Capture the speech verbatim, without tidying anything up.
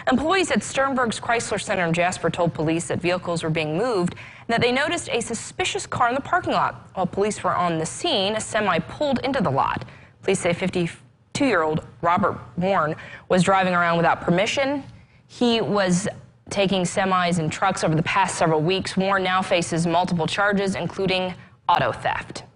Employees at Sternberg's Chrysler Center in Jasper told police that vehicles were being moved and that they noticed a suspicious car in the parking lot. While police were on the scene, a semi pulled into the lot. Police say fifty-two-year-old Robert Warren was driving around without permission. He was taking semis and trucks over the past several weeks. Warren now faces multiple charges, including auto theft.